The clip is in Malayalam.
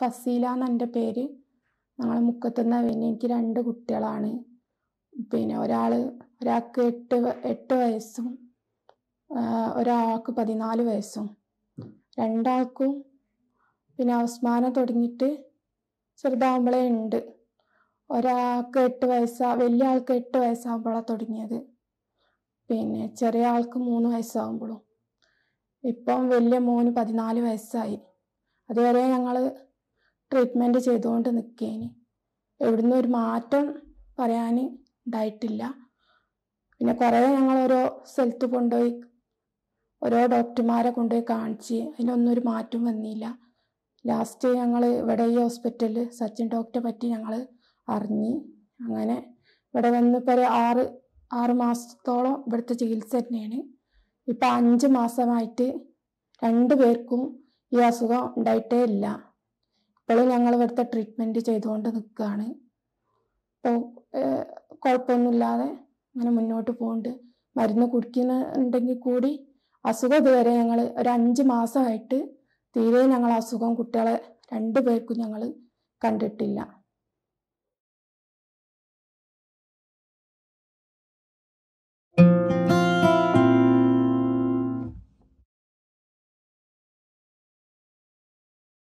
ഫസീല എന്ന എൻ്റെ പേര്. ഞങ്ങൾ മുക്കത്തുനിന്ന് വരുന്നത്. എനിക്ക് 2 കുട്ടികളാണ്. പിന്നെ ഒരാൾക്ക് 8 വയസ്സും ഒരാൾക്ക് 14 വയസ്സും. രണ്ടാൾക്കും പിന്നെ അവസ്മാനം തുടങ്ങിയിട്ട് ചെറുതാവുമ്പോഴേ ഉണ്ട്. ഒരാൾക്ക് 8 വയസ്സാ, വലിയ ആൾക്ക് 8 വയസ്സാകുമ്പോഴാണ് തുടങ്ങിയത്. പിന്നെ ചെറിയ ആൾക്ക് 3 വയസ്സാകുമ്പോഴും. ഇപ്പം വലിയ മോന് 14 വയസ്സായി. അതുവരെ ഞങ്ങൾ ട്രീറ്റ്മെൻറ്റ് ചെയ്തുകൊണ്ട് നിൽക്കേനി. എവിടുന്ന് ഒരു മാറ്റം പറയാൻ ഉണ്ടായിട്ടില്ല. പിന്നെ കുറേ ഞങ്ങൾ ഓരോ സ്ഥലത്ത് കൊണ്ടുപോയി, ഓരോ ഡോക്ടർമാരെ കൊണ്ടുപോയി കാണിച്ച്, അതിനൊന്നും ഒരു മാറ്റം വന്നില്ല. ലാസ്റ്റ് ഞങ്ങൾ ഇവിടെ ഈ ഹോസ്പിറ്റലിൽ സച്ചിൻ ഡോക്ടറെ പറ്റി ഞങ്ങൾ അറിഞ്ഞ്, അങ്ങനെ ഇവിടെ വന്നിപ്പോൾ ഒരു 6 മാസത്തോളം ഇവിടുത്തെ ചികിത്സ തന്നെയാണ്. ഇപ്പം 5 മാസമായിട്ട് 2 പേർക്കും ഈ അസുഖം ഉണ്ടായിട്ടേ ഇല്ല. ഇപ്പോഴും ഞങ്ങൾ ഇവിടുത്തെ ട്രീറ്റ്മെൻറ്റ് ചെയ്തുകൊണ്ട് നിൽക്കുകയാണ്. ഇപ്പോൾ കുഴപ്പമൊന്നുമില്ലാതെ അങ്ങനെ മുന്നോട്ട് പോകുന്നുണ്ട്. മരുന്ന് കുടിക്കുന്നുണ്ടെങ്കിൽ കൂടി അസുഖം ഇതുവരെ ഞങ്ങൾ ഒരു 5 മാസമായിട്ട് തീരെ ഞങ്ങൾ അസുഖം കുട്ടികളെ 2 പേർക്കും ഞങ്ങൾ കണ്ടിട്ടില്ല.